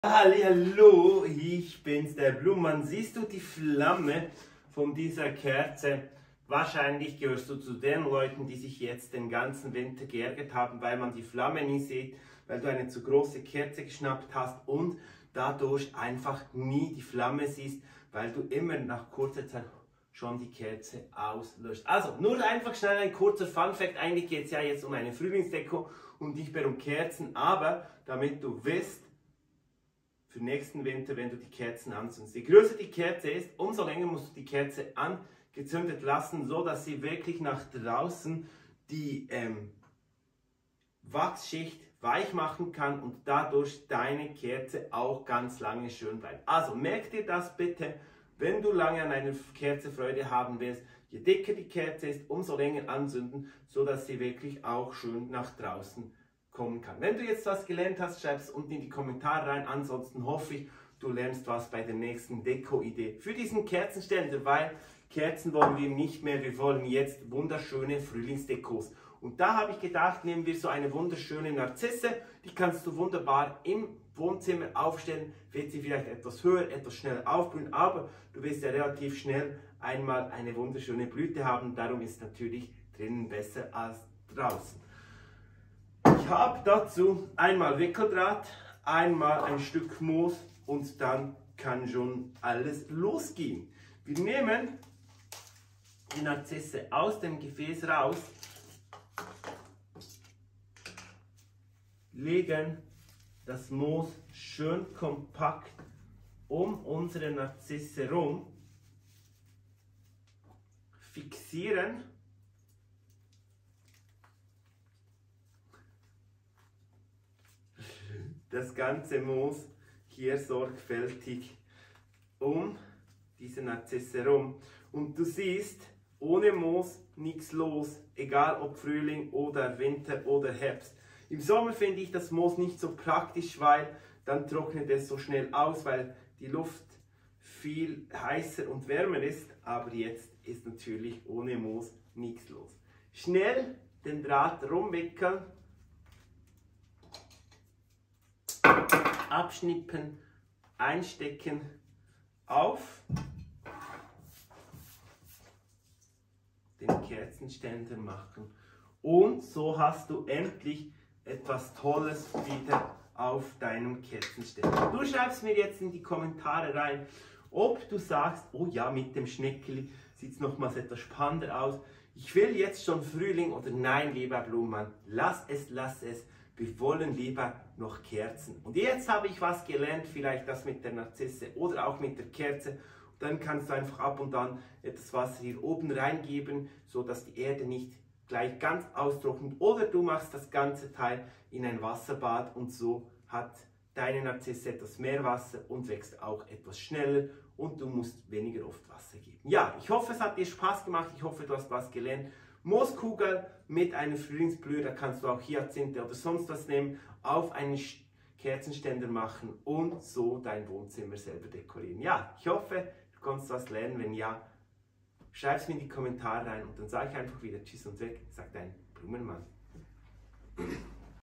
Hallo, ich bin's, der Blumenmann. Siehst du die Flamme von dieser Kerze? Wahrscheinlich gehörst du zu den Leuten, die sich jetzt den ganzen Winter geärgert haben, weil man die Flamme nie sieht, weil du eine zu große Kerze geschnappt hast und dadurch einfach nie die Flamme siehst, weil du immer nach kurzer Zeit schon die Kerze auslöscht. Also, nur einfach schnell ein kurzer Funfact. Eigentlich geht es ja jetzt um eine Frühlingsdeko und nicht mehr um Kerzen, aber damit du wisst, für nächsten Winter, wenn du die Kerzen anzündest. Je größer die Kerze ist, umso länger musst du die Kerze angezündet lassen, so dass sie wirklich nach draußen die Wachsschicht weich machen kann und dadurch deine Kerze auch ganz lange schön bleibt. Also merk dir das bitte, wenn du lange an einer Kerze Freude haben willst. Je dicker die Kerze ist, umso länger anzünden, so dass sie wirklich auch schön nach draußen kommen kann. Wenn du jetzt was gelernt hast, schreib es unten in die Kommentare rein. Ansonsten hoffe ich, du lernst was bei der nächsten Deko-Idee für diesen Kerzenständer, weil Kerzen wollen wir nicht mehr, wir wollen jetzt wunderschöne Frühlingsdekos. Und da habe ich gedacht, nehmen wir so eine wunderschöne Narzisse, die kannst du wunderbar im Wohnzimmer aufstellen, wird sie vielleicht etwas höher, etwas schneller aufblühen, aber du wirst ja relativ schnell einmal eine wunderschöne Blüte haben, darum ist es natürlich drinnen besser als draußen. Ich habe dazu einmal Wickeldraht, einmal ein Stück Moos und dann kann schon alles losgehen. Wir nehmen die Narzisse aus dem Gefäß raus, legen das Moos schön kompakt um unsere Narzisse herum, fixieren das ganze Moos hier sorgfältig um diese Narzisse herum. Und du siehst, ohne Moos nichts los, egal ob Frühling oder Winter oder Herbst. Im Sommer finde ich das Moos nicht so praktisch, weil dann trocknet es so schnell aus, weil die Luft viel heißer und wärmer ist. Aber jetzt ist natürlich ohne Moos nichts los. Schnell den Draht rumwickeln, abschnippen, einstecken, auf den Kerzenständer machen. Und so hast du endlich etwas Tolles wieder auf deinem Kerzenständer. Du schreibst mir jetzt in die Kommentare rein, ob du sagst, oh ja, mit dem Schneckeli sieht es nochmals etwas spannender aus. Ich will jetzt schon Frühling oder nein, lieber Blumenmann, lass es. Wir wollen lieber noch Kerzen. Und jetzt habe ich was gelernt, vielleicht das mit der Narzisse oder auch mit der Kerze. Und dann kannst du einfach ab und an etwas Wasser hier oben reingeben, so dass die Erde nicht gleich ganz austrocknet. Oder du machst das ganze Teil in ein Wasserbad und so hat deine Narzisse etwas mehr Wasser und wächst auch etwas schneller und du musst weniger oft Wasser geben. Ja, ich hoffe, es hat dir Spaß gemacht. Ich hoffe, du hast was gelernt. Mooskugel mit einer Frühlingsblühe, da kannst du auch Hyazinthe oder sonst was nehmen, auf einen Kerzenständer machen und so dein Wohnzimmer selber dekorieren. Ja, ich hoffe, du konntest was lernen. Wenn ja, schreib es mir in die Kommentare rein und dann sage ich einfach wieder Tschüss und weg, sagt dein Blumenmann.